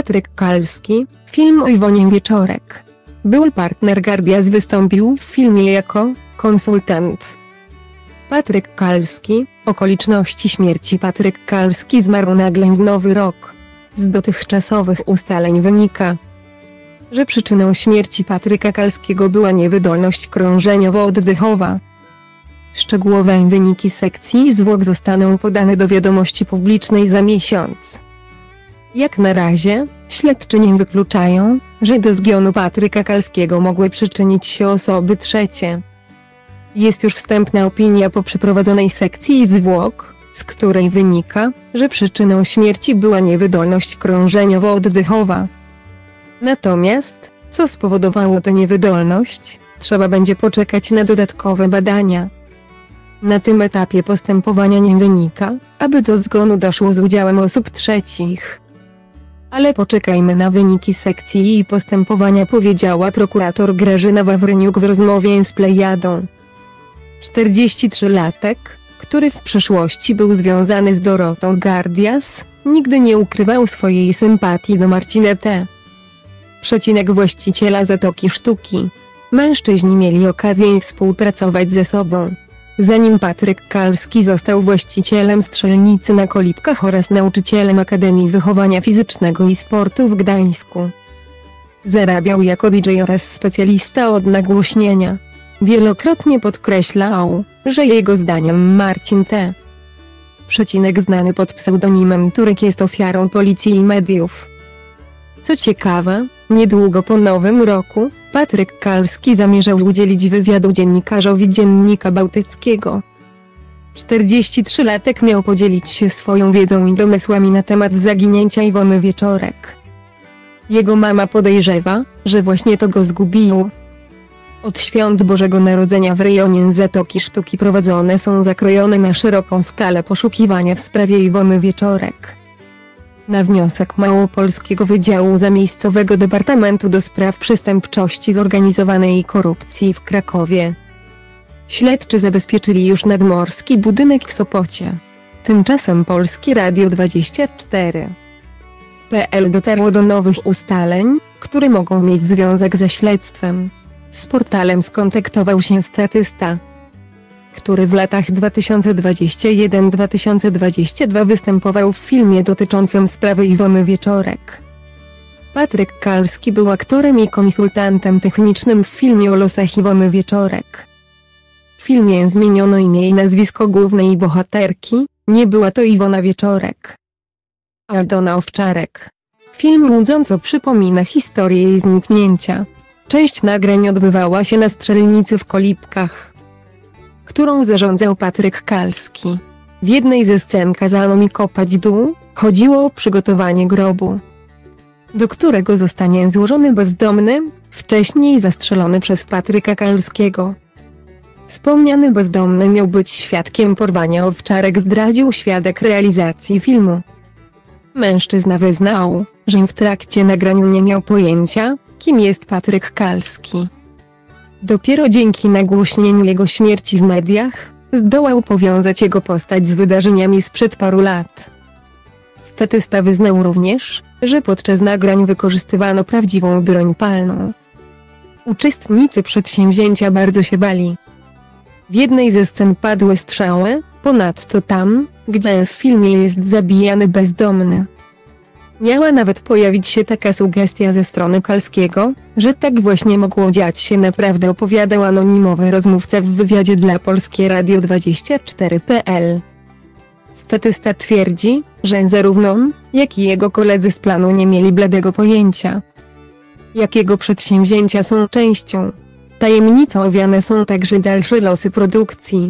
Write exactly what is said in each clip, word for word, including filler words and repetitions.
Patryk Kalski, film o Iwonie Wieczorek. Były partner Guardias wystąpił w filmie jako konsultant. Patryk Kalski. Okoliczności śmierci. Patryk Kalski zmarł nagle w Nowy Rok. Z dotychczasowych ustaleń wynika, że przyczyną śmierci Patryka Kalskiego była niewydolność krążeniowo-oddechowa. Szczegółowe wyniki sekcji zwłok zostaną podane do wiadomości publicznej za miesiąc. Jak na razie, śledczy nie wykluczają, że do zgonu Patryka Kalskiego mogły przyczynić się osoby trzecie. Jest już wstępna opinia po przeprowadzonej sekcji zwłok, z której wynika, że przyczyną śmierci była niewydolność krążeniowo-oddechowa. Natomiast, co spowodowało tę niewydolność, trzeba będzie poczekać na dodatkowe badania. Na tym etapie postępowania nie wynika, aby do zgonu doszło z udziałem osób trzecich. Ale poczekajmy na wyniki sekcji i postępowania, powiedziała prokurator Grażyna Wawryniuk w rozmowie z Plejadą. czterdziestotrzylatek, który w przeszłości był związany z Dorotą Guardias, nigdy nie ukrywał swojej sympatii do Marcina T. Przecinek właściciela Zatoki Sztuki. Mężczyźni mieli okazję współpracować ze sobą, zanim Patryk Kalski został właścicielem strzelnicy na Kolibkach oraz nauczycielem Akademii Wychowania Fizycznego i Sportu w Gdańsku. Zarabiał jako D J oraz specjalista od nagłośnienia. Wielokrotnie podkreślał, że jego zdaniem Marcin T. Przecinek znany pod pseudonimem Turek jest ofiarą policji i mediów. Co ciekawe, niedługo po Nowym Roku, Patryk Kalski zamierzał udzielić wywiadu dziennikarzowi Dziennika Bałtyckiego. czterdziestotrzylatek miał podzielić się swoją wiedzą i domysłami na temat zaginięcia Iwony Wieczorek. Jego mama podejrzewa, że właśnie to go zgubiło. Od świąt Bożego Narodzenia w rejonie Zatoki Sztuki prowadzone są zakrojone na szeroką skalę poszukiwania w sprawie Iwony Wieczorek. Na wniosek Małopolskiego Wydziału Zamiejscowego Departamentu do Spraw Przestępczości Zorganizowanej i Korupcji w Krakowie, śledczy zabezpieczyli już nadmorski budynek w Sopocie. Tymczasem Polskie Radio dwadzieścia cztery kropka pe el dotarło do nowych ustaleń, które mogą mieć związek ze śledztwem. Z portalem skontaktował się statysta, który w latach dwa tysiące dwudziestym pierwszym do dwa tysiące dwudziestego drugiego występował w filmie dotyczącym sprawy Iwony Wieczorek. Patryk Kalski był aktorem i konsultantem technicznym w filmie o losach Iwony Wieczorek. W filmie zmieniono imię i nazwisko głównej bohaterki, nie była to Iwona Wieczorek, a Aldona Owczarek. Film łudząco przypomina historię jej zniknięcia. Część nagrań odbywała się na strzelnicy w Kolibkach, którą zarządzał Patryk Kalski. W jednej ze scen kazano mi kopać dół, chodziło o przygotowanie grobu, do którego zostanie złożony bezdomny, wcześniej zastrzelony przez Patryka Kalskiego. Wspomniany bezdomny miał być świadkiem porwania Owczarek, zdradził świadek realizacji filmu. Mężczyzna wyznał, że w trakcie nagrań nie miał pojęcia, kim jest Patryk Kalski. Dopiero dzięki nagłośnieniu jego śmierci w mediach, zdołał powiązać jego postać z wydarzeniami sprzed paru lat. Statysta wyznał również, że podczas nagrań wykorzystywano prawdziwą broń palną. Uczestnicy przedsięwzięcia bardzo się bali. W jednej ze scen padły strzały, ponadto tam, gdzie w filmie jest zabijany bezdomny, miała nawet pojawić się taka sugestia ze strony Kalskiego, że tak właśnie mogło dziać się naprawdę, opowiadał anonimowy rozmówca w wywiadzie dla Polskie Radio dwadzieścia cztery kropka pe el. Statysta twierdzi, że zarówno on, jak i jego koledzy z planu nie mieli bladego pojęcia, jakiego przedsięwzięcia są częścią. Tajemnicą owiane są także dalsze losy produkcji.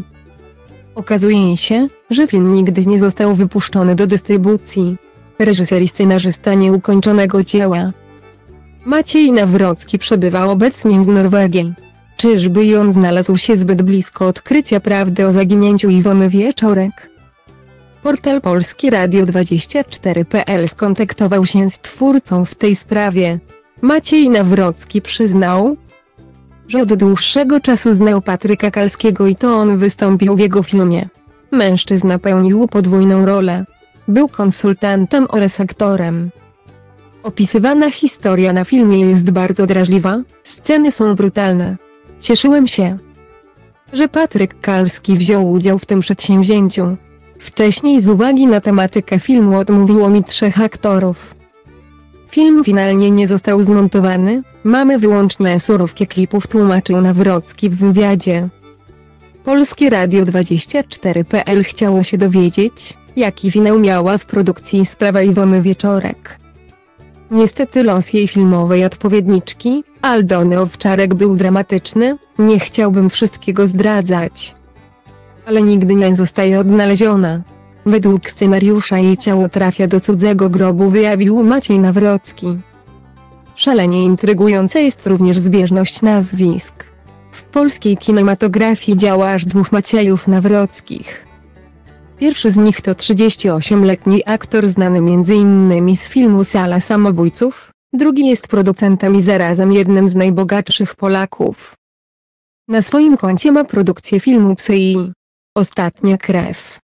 Okazuje się, że film nigdy nie został wypuszczony do dystrybucji. Reżyser i scenarzysta nieukończonego dzieła Maciej Nawrocki przebywa obecnie w Norwegii. Czyżby i on znalazł się zbyt blisko odkrycia prawdy o zaginięciu Iwony Wieczorek? Portal Polskie Radio dwadzieścia cztery kropka pe el skontaktował się z twórcą w tej sprawie. Maciej Nawrocki przyznał, że od dłuższego czasu znał Patryka Kalskiego i to on wystąpił w jego filmie. Mężczyzna pełnił podwójną rolę. Był konsultantem oraz aktorem. Opisywana historia na filmie jest bardzo drażliwa, sceny są brutalne. Cieszyłem się, że Patryk Kalski wziął udział w tym przedsięwzięciu. Wcześniej z uwagi na tematykę filmu odmówiło mi trzech aktorów. Film finalnie nie został zmontowany, mamy wyłącznie surówkę klipów, tłumaczył Nawrocki w wywiadzie. Polskie Radio dwadzieścia cztery kropka pe el chciało się dowiedzieć, jaki finał miała w produkcji sprawa Iwony Wieczorek. Niestety los jej filmowej odpowiedniczki, Aldony Owczarek, był dramatyczny, nie chciałbym wszystkiego zdradzać. Ale nigdy nie zostaje odnaleziona. Według scenariusza jej ciało trafia do cudzego grobu, wyjawił Maciej Nawrocki. Szalenie intrygująca jest również zbieżność nazwisk. W polskiej kinematografii działa aż dwóch Maciejów Nawrockich. Pierwszy z nich to trzydziestoośmioletni aktor znany między innymi z filmu Sala Samobójców, drugi jest producentem i zarazem jednym z najbogatszych Polaków. Na swoim koncie ma produkcję filmu Psy i Ostatnia krew.